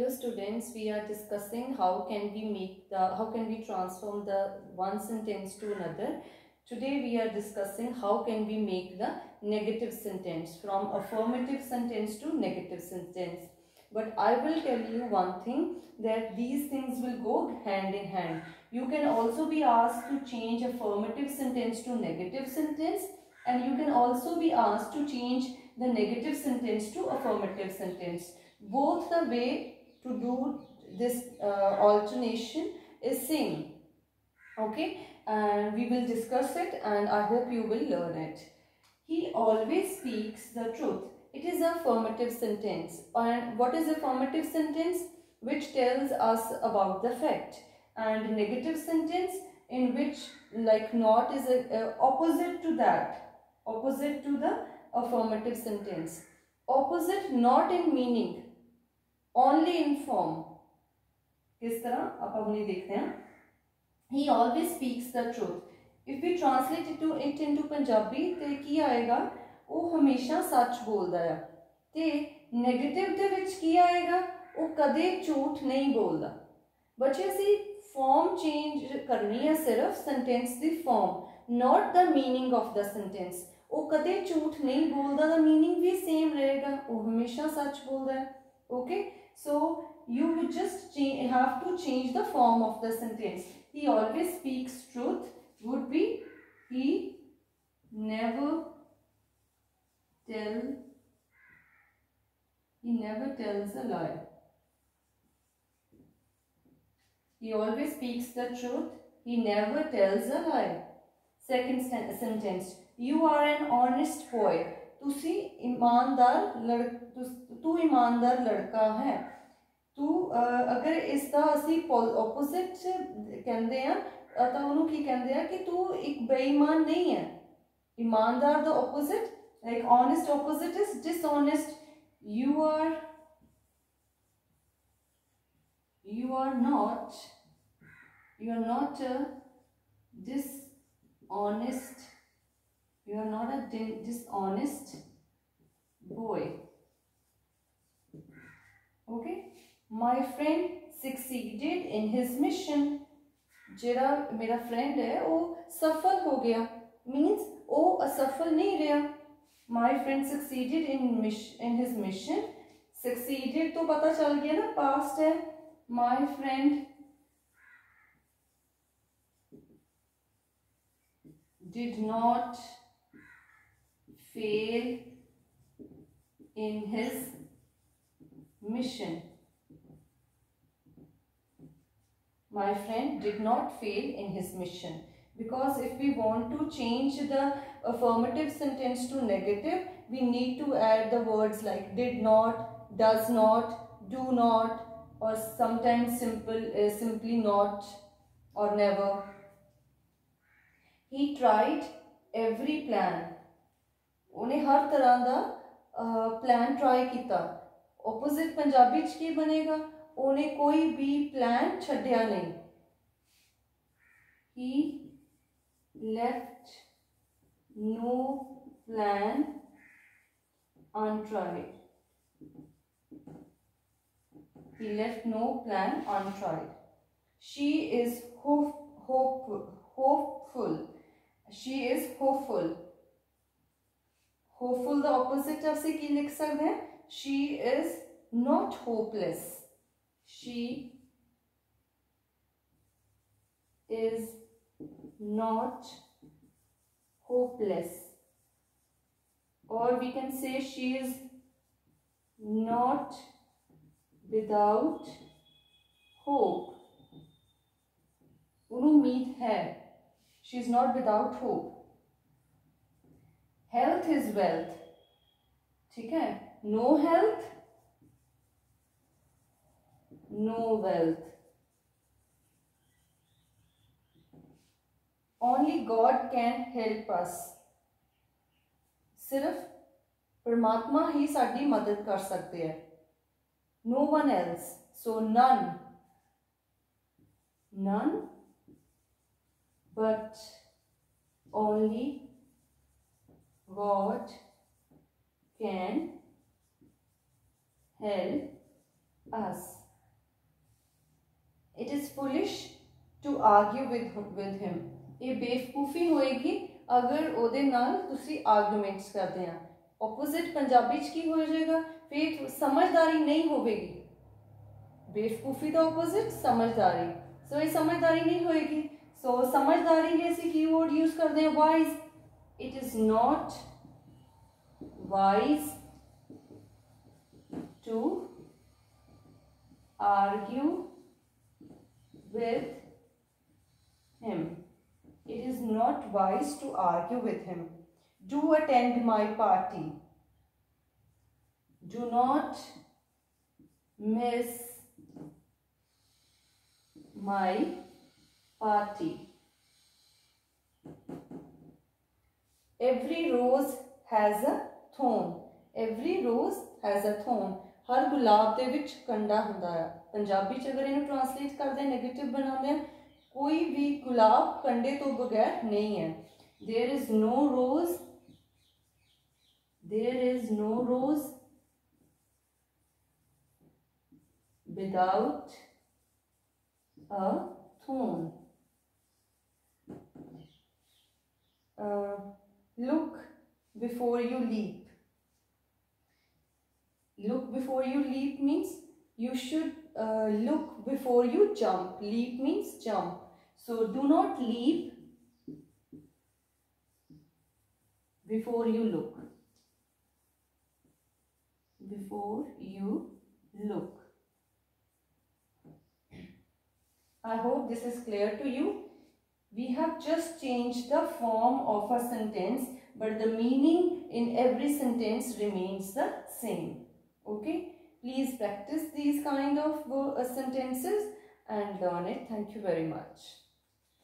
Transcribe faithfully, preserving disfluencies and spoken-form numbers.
Hello students, we are discussing how can we make the how can we transform the one sentence to another. Today we are discussing how can we make the negative sentence from affirmative sentence to negative sentence. But I will tell you one thing, that these things will go hand in hand. You can also be asked to change affirmative sentence to negative sentence, and you can also be asked to change the negative sentence to affirmative sentence. Both the way to do this uh, alternation is same. Okay, and we will discuss it, and I hope you will learn it. He always speaks the truth. It is a affirmative sentence. And what is affirmative sentence? Which tells us about the fact. And negative sentence in which like not is a, a opposite to that. Opposite to the affirmative sentence. Opposite not in meaning, only in form. किस तरह आप अपनी देखते हैं. He always speaks the truth. If we translate it, to, it into Punjabi, तो की आएगा वो हमेशा सच बोलता है. ते नेगेटिव दे विच की आएगा वो कदे झूठ नहीं बोलता. बच्चे असी फॉर्म चेंज करनी है, सिर्फ सेंटेंस दी form, not the meaning of the sentence. वो कदे झूठ नहीं बोलता, द मीनिंग भी सेम रहेगा, वो हमेशा सच बोलता है. Okay, so you just have to change the form of the sentence. He always speaks truth would be he never tell he never tells a lie. He always speaks the truth. He never tells a lie. Second sentence. You are an honest boy. तुसी ईमानदार लड़ तू ईमानदार लड़का है. तू अगर इसका असी ऑपोजिट कहते हैं तो उन्होंने की कहते हैं कि तू एक बेईमान नहीं है. ईमानदार the opposite, like honest opposite is dishonest. You are you are not you are not a dishonest you are not a dishonest boy. Okay, My friend succeeded in his mission. जेड़ा मेरा फ्रेंड है वो सफल हो गया, means वो असफल नहीं रहा. My friend succeeded in in his mission. Succeeded तो पता चल गया ना, पास्ट है. My friend did not fail in his mission. My friend did not fail in his mission. Because if we want to change the affirmative sentence to negative, we need to add the words like did not, does not, do not, or sometimes simple, uh, simply not, or never. He tried every plan. उन्हें हर तरह दा plan try किया. Opposite Punjabi च की बनेगा, उन्हें कोई भी प्लान छड्या नहीं. He left no plan untried. He left no plan untried. She is hope, hope, hopeful. She is hopeful. Hopeful the opposite of से की लिख सकते हैं. She is not hopeless. She is not hopeless. Or we can say she is not without hope. उम्मीद है. She is not without hope. Health is wealth. ठीक है. No health, no wealth. Only God can help us. सिर्फ परमात्मा ही साड़ी मदद कर सकते हैं. No one else. So none. None. But only God can help us. It is foolish to argue with with him. ये बेवकूफ़ी होएगी अगर ਉਹਦੇ ਨਾਲ ਤੁਸੀਂ ਆਰਗੂਮੈਂट्स ਕਰਦੇ ਆ। ऑपोजिट पंजाबी च की हो जाएगा, फिर समझदारी नहीं होगी। बेवकूफ़ी का ऑपोजिट समझदारी। सो so, ये समझदारी नहीं होएगी। सो so, समझदारी लिए ऐसी कीवर्ड यूज करते हैं wise. It is not wise to argue with him. It is not wise to argue with him. Do attend my party. Do not miss my party. Every rose has a thorn. Every rose has a thorn. हर गुलाब दे विच कंडा हुंदा है। पंजाबी च अगर इन्हें ट्रांसलेट करते हैं, नेगेटिव बनाते हैं, कोई भी गुलाब कंडे तो बगैर नहीं है। There is no rose, there is no rose without a thorn. Look before you leap. Look before you leap means you should uh, look before you jump. Leap means jump. So do not leap before you look. Before you look. I hope this is clear to you. We have just changed the form of a sentence, but the meaning in every sentence remains the same. Okay, please practice these kind of uh, sentences and learn it. Thank you very much.